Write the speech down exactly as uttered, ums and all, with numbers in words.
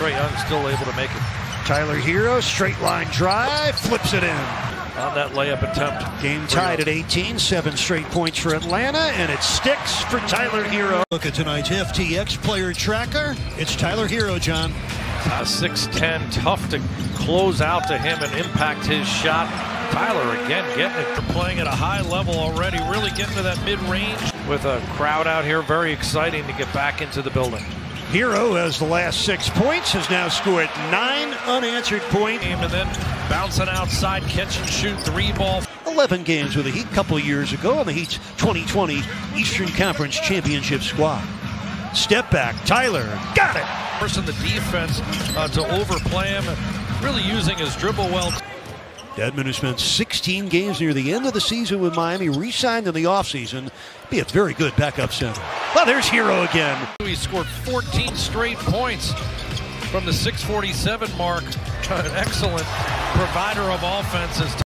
Trae Young still able to make it. Tyler Herro, straight line drive, flips it in. On that layup attempt. Game tied at eighteen, seven straight points for Atlanta, and it sticks for Tyler Herro. Look at tonight's F T X player tracker. It's Tyler Herro, John. Uh, six ten, tough to close out to him and impact his shot. Tyler again getting it. They're playing at a high level already, really getting to that mid-range. With a crowd out here, very exciting to get back into the building. Herro has the last six points, has now scored nine unanswered points. And then bouncing outside, catch and shoot, three ball. eleven games with the Heat a couple of years ago on the Heat's twenty twenty Eastern Conference Championship squad. Step back, Tyler, got it! First in the defense uh, to overplay him, and really using his dribble well. Dedmon, who spent sixteen games near the end of the season with Miami, re-signed in the offseason, be a very good backup center. Well, there's Herro again. He scored fourteen straight points from the six forty-seven mark. An excellent provider of offenses.